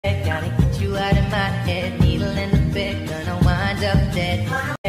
Gotta get you out of my head. Needle in the bed, gonna wind up dead.